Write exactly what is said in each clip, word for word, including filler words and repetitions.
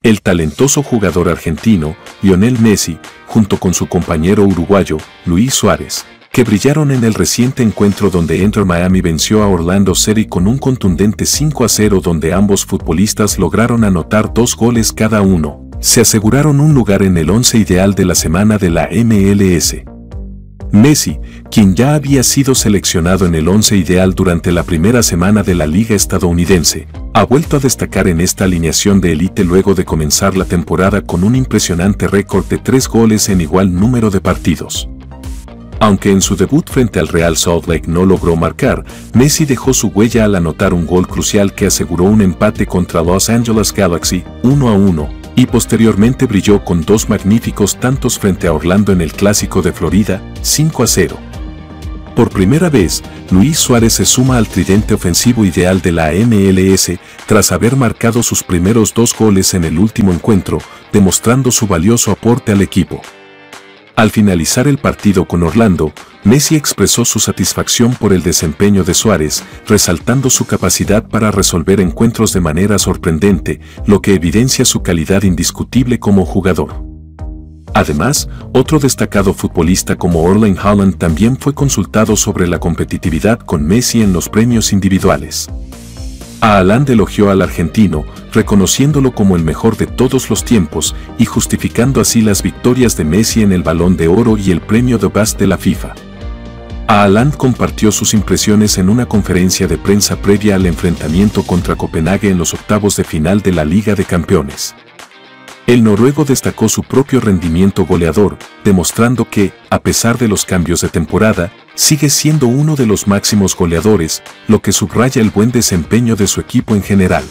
El talentoso jugador argentino, Lionel Messi, junto con su compañero uruguayo, Luis Suárez, que brillaron en el reciente encuentro donde Inter Miami venció a Orlando City con un contundente cinco a cero donde ambos futbolistas lograron anotar dos goles cada uno, se aseguraron un lugar en el once ideal de la semana de la M L S. Messi, quien ya había sido seleccionado en el once ideal durante la primera semana de la liga estadounidense, ha vuelto a destacar en esta alineación de élite luego de comenzar la temporada con un impresionante récord de tres goles en igual número de partidos. Aunque en su debut frente al Real Salt Lake no logró marcar, Messi dejó su huella al anotar un gol crucial que aseguró un empate contra Los Angeles Galaxy, uno a uno, y posteriormente brilló con dos magníficos tantos frente a Orlando en el Clásico de Florida, cinco a cero. Por primera vez, Luis Suárez se suma al tridente ofensivo ideal de la M L S tras haber marcado sus primeros dos goles en el último encuentro, demostrando su valioso aporte al equipo. Al finalizar el partido con Orlando, Messi expresó su satisfacción por el desempeño de Suárez, resaltando su capacidad para resolver encuentros de manera sorprendente, lo que evidencia su calidad indiscutible como jugador. Además, otro destacado futbolista como Erling Haaland también fue consultado sobre la competitividad con Messi en los premios individuales. Haaland elogió al argentino, reconociéndolo como el mejor de todos los tiempos y justificando así las victorias de Messi en el Balón de Oro y el premio The Best de la FIFA. Haaland compartió sus impresiones en una conferencia de prensa previa al enfrentamiento contra Copenhague en los octavos de final de la Liga de Campeones. El noruego destacó su propio rendimiento goleador, demostrando que, a pesar de los cambios de temporada, sigue siendo uno de los máximos goleadores, lo que subraya el buen desempeño de su equipo en general.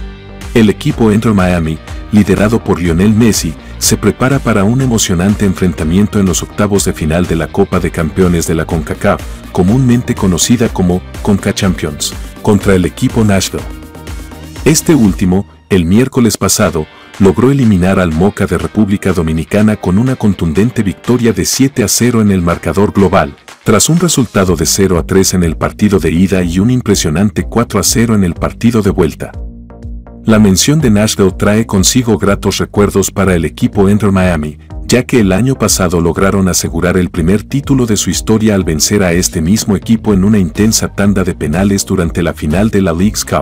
El equipo Inter Miami, liderado por Lionel Messi, se prepara para un emocionante enfrentamiento en los octavos de final de la Copa de Campeones de la CONCACAF, comúnmente conocida como Conca Champions, contra el equipo Nashville. Este último, el miércoles pasado, logró eliminar al Moca de República Dominicana con una contundente victoria de siete a cero en el marcador global, tras un resultado de cero a tres en el partido de ida y un impresionante cuatro a cero en el partido de vuelta. La mención de Nashville trae consigo gratos recuerdos para el equipo Inter Miami, ya que el año pasado lograron asegurar el primer título de su historia al vencer a este mismo equipo en una intensa tanda de penales durante la final de la Leagues Cup.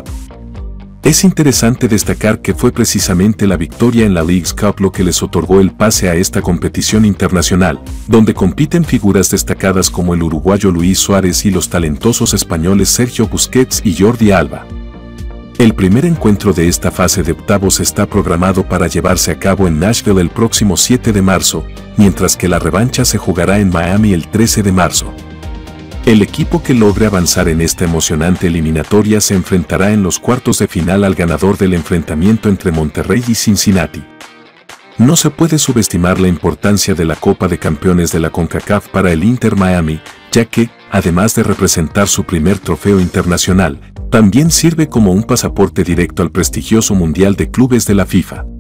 Es interesante destacar que fue precisamente la victoria en la Leagues Cup lo que les otorgó el pase a esta competición internacional, donde compiten figuras destacadas como el uruguayo Luis Suárez y los talentosos españoles Sergio Busquets y Jordi Alba. El primer encuentro de esta fase de octavos está programado para llevarse a cabo en Nashville el próximo siete de marzo, mientras que la revancha se jugará en Miami el trece de marzo. El equipo que logre avanzar en esta emocionante eliminatoria se enfrentará en los cuartos de final al ganador del enfrentamiento entre Monterrey y Cincinnati. No se puede subestimar la importancia de la Copa de Campeones de la CONCACAF para el Inter Miami, ya que, además de representar su primer trofeo internacional, también sirve como un pasaporte directo al prestigioso Mundial de Clubes de la FIFA.